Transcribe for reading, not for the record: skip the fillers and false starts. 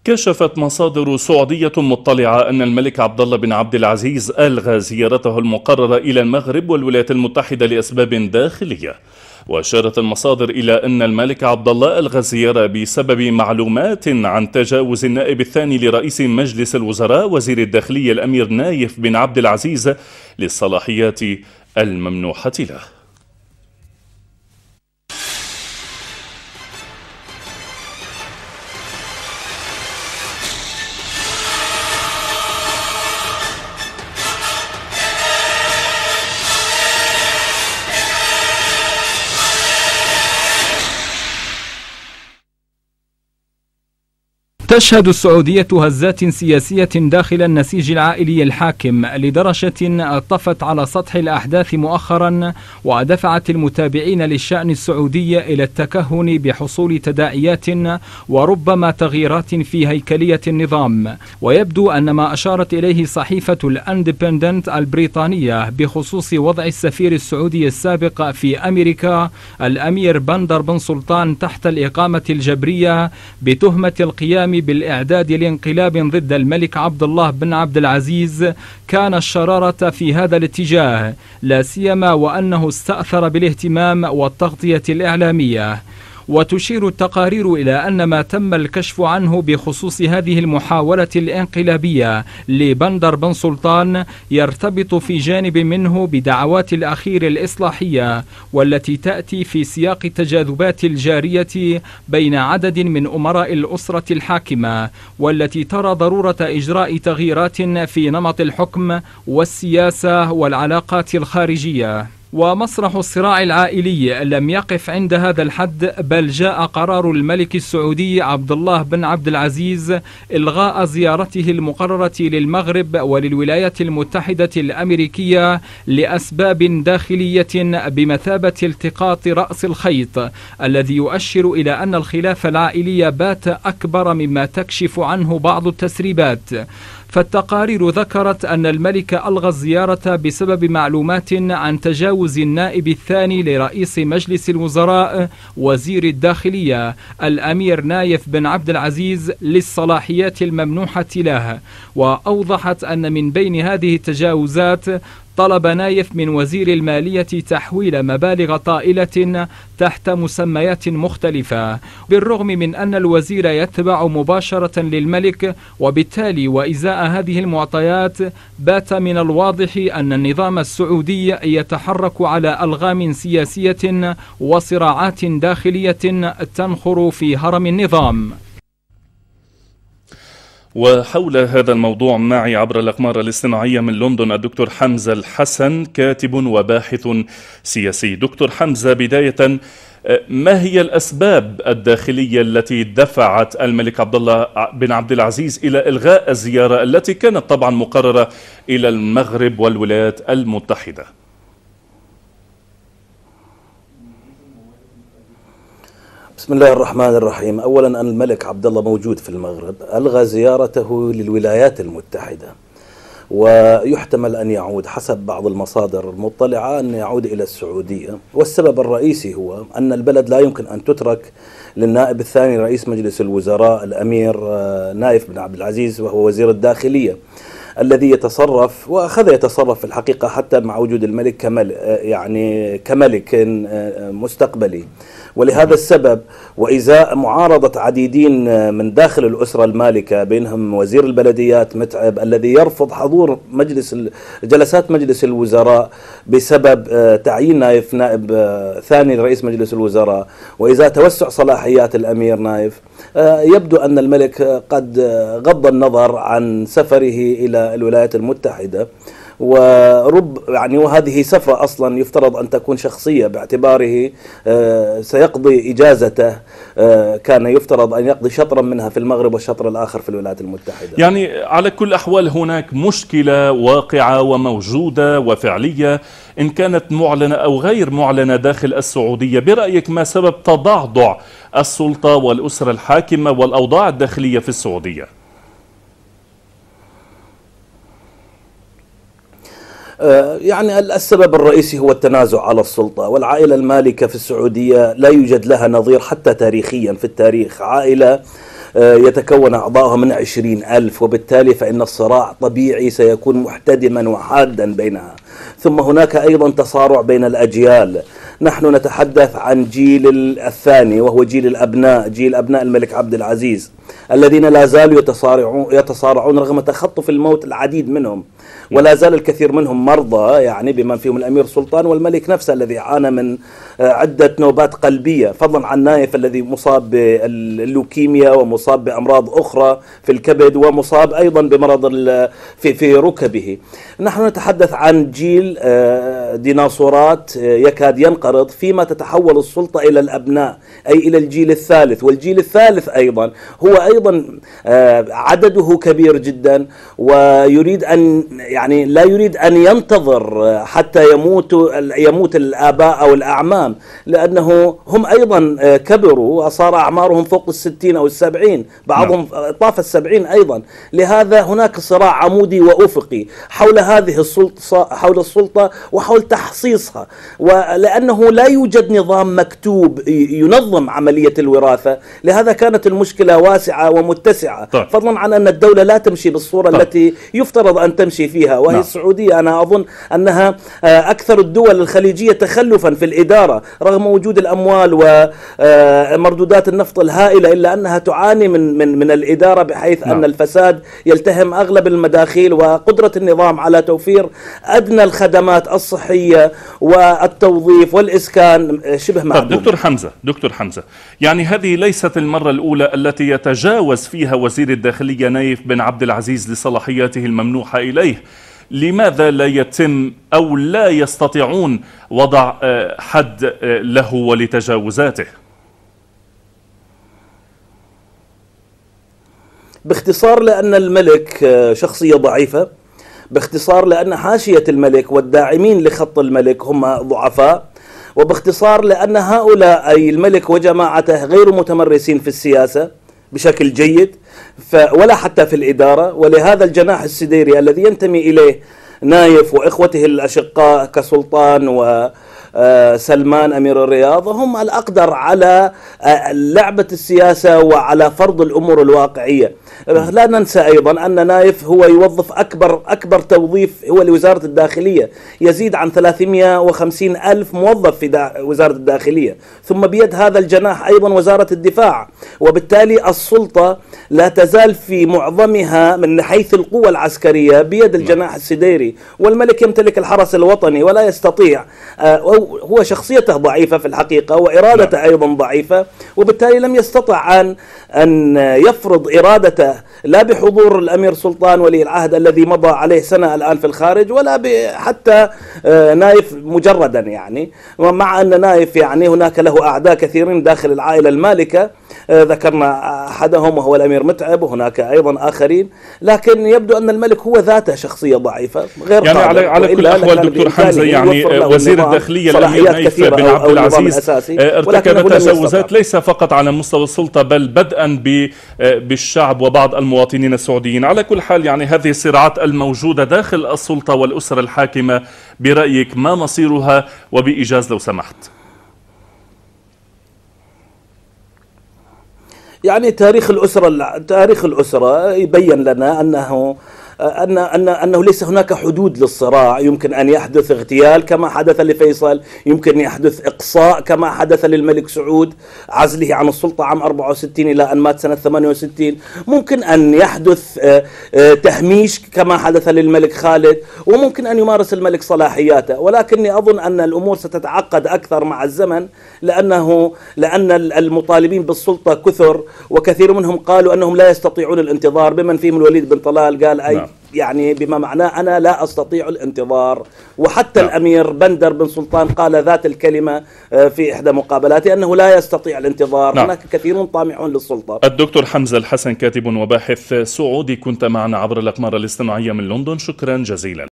كشفت مصادر سعودية مطلعة أن الملك عبد الله بن عبد العزيز ألغى زيارته المقررة إلى المغرب والولايات المتحدة لأسباب داخلية. وأشارت المصادر إلى أن الملك عبد الله ألغى الزيارة بسبب معلومات عن تجاوز النائب الثاني لرئيس مجلس الوزراء وزير الداخلية الأمير نايف بن عبد العزيز للصلاحيات الممنوحة له. تشهد السعودية هزات سياسية داخل النسيج العائلي الحاكم لدرجة طفت على سطح الأحداث مؤخرا، ودفعت المتابعين للشأن السعودي إلى التكهن بحصول تداعيات وربما تغييرات في هيكلية النظام. ويبدو أن ما أشارت إليه صحيفة الأندبندنت البريطانية بخصوص وضع السفير السعودي السابق في أمريكا الأمير بندر بن سلطان تحت الإقامة الجبرية بتهمة القيام بالإعداد لانقلاب ضد الملك عبد الله بن عبد العزيز كان الشرارة في هذا الاتجاه، لا سيما وأنه استأثر بالاهتمام والتغطية الإعلامية. وتشير التقارير إلى أن ما تم الكشف عنه بخصوص هذه المحاولة الانقلابية لبندر بن سلطان يرتبط في جانب منه بدعوات الأخير الإصلاحية، والتي تأتي في سياق التجاذبات الجارية بين عدد من أمراء الأسرة الحاكمة، والتي ترى ضرورة إجراء تغييرات في نمط الحكم والسياسة والعلاقات الخارجية. ومسرح الصراع العائلي لم يقف عند هذا الحد، بل جاء قرار الملك السعودي عبد الله بن عبد العزيز إلغاء زيارته المقررة للمغرب وللولايات المتحدة الأمريكية لأسباب داخلية بمثابة التقاط رأس الخيط، الذي يؤشر إلى أن الخلاف العائلي بات أكبر مما تكشف عنه بعض التسريبات. فالتقارير ذكرت أن الملك ألغى الزيارة بسبب معلومات عن تجاوز النائب الثاني لرئيس مجلس الوزراء وزير الداخلية الأمير نايف بن عبد العزيز للصلاحيات الممنوحة له. وأوضحت أن من بين هذه التجاوزات طلب نايف من وزير المالية تحويل مبالغ طائلة تحت مسميات مختلفة، بالرغم من أن الوزير يتبع مباشرة للملك، وبالتالي وإزاء هذه المعطيات بات من الواضح أن النظام السعودي يتحرك على ألغام سياسية وصراعات داخلية تنخر في هرم النظام. وحول هذا الموضوع معي عبر الأقمار الاصطناعية من لندن الدكتور حمزة الحسن، كاتب وباحث سياسي. دكتور حمزة، بداية ما هي الأسباب الداخلية التي دفعت الملك عبد الله بن عبد العزيز إلى إلغاء الزيارة التي كانت طبعا مقررة إلى المغرب والولايات المتحدة؟ بسم الله الرحمن الرحيم. أولا أن الملك عبد الله موجود في المغرب، ألغى زيارته للولايات المتحدة، ويحتمل أن يعود حسب بعض المصادر المطلعة أن يعود إلى السعودية. والسبب الرئيسي هو أن البلد لا يمكن أن تترك للنائب الثاني رئيس مجلس الوزراء الأمير نايف بن عبد العزيز، وهو وزير الداخلية، الذي يتصرف وأخذ يتصرف في الحقيقة حتى مع وجود الملك كملك مستقبلي. ولهذا السبب، وإزاء معارضة عديدين من داخل الأسرة المالكة بينهم وزير البلديات متعب الذي يرفض حضور جلسات مجلس الوزراء بسبب تعيين نايف نائب ثاني رئيس مجلس الوزراء، وإزاء توسع صلاحيات الأمير نايف، يبدو أن الملك قد غض النظر عن سفره إلى الولايات المتحدة. وهذه سفرة أصلا يفترض أن تكون شخصية، باعتباره سيقضي إجازته كان يفترض أن يقضي شطرا منها في المغرب والشطر الآخر في الولايات المتحدة. يعني على كل الأحوال هناك مشكلة واقعة وموجودة وفعلية، إن كانت معلنة أو غير معلنة داخل السعودية. برأيك ما سبب تضعضع السلطة والأسرة الحاكمة والأوضاع الداخلية في السعودية؟ يعني السبب الرئيسي هو التنازع على السلطة، والعائلة المالكة في السعودية لا يوجد لها نظير حتى تاريخيا في التاريخ. عائلة يتكون أعضاؤها من 20,000، وبالتالي فإن الصراع طبيعي سيكون محتدما وحادا بينها. ثم هناك أيضا تصارع بين الأجيال. نحن نتحدث عن جيل الثاني وهو جيل أبناء الملك عبد العزيز الذين لا زالوا يتصارعون رغم تخطف الموت العديد منهم، ولا زال الكثير منهم مرضى، يعني بما فيهم الأمير سلطان والملك نفسه الذي عانى من عدة نوبات قلبية، فضلا عن نايف الذي مصاب باللوكيميا ومصاب بأمراض أخرى في الكبد ومصاب أيضا بمرض في ركبه. نحن نتحدث عن جيل ديناصورات يكاد ينقرض فيما تتحول السلطة إلى الأبناء، أي إلى الجيل الثالث. والجيل الثالث أيضا هو أيضا عدده كبير جدا، ويريد أن يعني لا يريد أن ينتظر حتى يموت الآباء أو الأعمام، لأنه هم أيضا كبروا وصار أعمارهم فوق 60 أو 70، بعضهم طاف 70 أيضا. لهذا هناك صراع عمودي وأفقي حول هذه السلطة وحول تحصيصها، ولأنه لا يوجد نظام مكتوب ينظم عملية الوراثة، لهذا كانت المشكلة واسعة ومتسعة. فضلا عن أن الدولة لا تمشي بالصورة التي يفترض أن تمشي فيها، وهي السعودية أنا أظن أنها أكثر الدول الخليجية تخلفا في الإدارة رغم وجود الأموال ومردودات النفط الهائلة، إلا أنها تعاني من الإدارة، بحيث أن الفساد يلتهم أغلب المداخيل، وقدرة النظام على توفير أدنى الخدمات الصحية والتوظيف والإسكان شبه معدوم. دكتور حمزة، يعني هذه ليست المرة الأولى التي يتجاوز فيها وزير الداخلية نايف بن عبد العزيز لصلاحياته الممنوحة إليه. لماذا لا يتم أو لا يستطيعون وضع حد له ولتجاوزاته؟ باختصار لأن الملك شخصية ضعيفة، باختصار لأن حاشية الملك والداعمين لخط الملك هم ضعفاء، وباختصار لأن هؤلاء أي الملك وجماعته غير متمرسين في السياسة بشكل جيد ولا حتى في الإدارة. ولهذا الجناح السديري الذي ينتمي إليه نايف وإخوته الأشقاء كسلطان وسلمان أمير الرياض هم الأقدر على لعبة السياسة وعلى فرض الأمور الواقعية. لا ننسى أيضا أن نايف هو يوظف أكبر توظيف هو لوزارة الداخلية، يزيد عن 350 ألف موظف في وزارة الداخلية، ثم بيد هذا الجناح أيضا وزارة الدفاع، وبالتالي السلطة لا تزال في معظمها من حيث القوة العسكرية بيد الجناح السديري، والملك يمتلك الحرس الوطني ولا يستطيع، هو شخصيته ضعيفة في الحقيقة وإرادته أيضا ضعيفة، وبالتالي لم يستطع أن يفرض إرادته لا بحضور الأمير سلطان ولي العهد الذي مضى عليه سنة الآن في الخارج، ولا حتى نايف مجردا، يعني مع أن نايف يعني هناك له أعداء كثيرين داخل العائلة المالكة، ذكرنا أحدهم وهو الأمير متعب، وهناك أيضا آخرين، لكن يبدو أن الملك هو ذاته شخصية ضعيفة غير يعني على كل الأحوال دكتور حمزة، يعني وزير الداخلية الأمير نايف بن عبد العزيز ارتكب تجاوزات ليس فقط على مستوى السلطة بل بدءا بالشعب وبعض المواطنين السعوديين. على كل حال يعني هذه الصراعات الموجودة داخل السلطة والأسرة الحاكمة برأيك ما مصيرها؟ وبإيجاز لو سمحت. يعني تاريخ الأسرة يبين لنا أنه ليس هناك حدود للصراع. يمكن أن يحدث اغتيال كما حدث لفيصل، يمكن يحدث إقصاء كما حدث للملك سعود عزله عن السلطة عام 64 إلى أن مات سنة 68، ممكن أن يحدث تهميش كما حدث للملك خالد، وممكن أن يمارس الملك صلاحياته، ولكني أظن أن الأمور ستتعقد أكثر مع الزمن، لأن المطالبين بالسلطة كثر، وكثير منهم قالوا أنهم لا يستطيعون الانتظار، بمن فيهم الوليد بن طلال قال يعني بما معناه أنا لا أستطيع الانتظار، وحتى الأمير بندر بن سلطان قال ذات الكلمة في إحدى مقابلاته أنه لا يستطيع الانتظار. هناك كثيرون طامعون للسلطة. الدكتور حمزة الحسن كاتب وباحث سعودي كنت معنا عبر الأقمار الاصطناعية من لندن، شكرا جزيلا.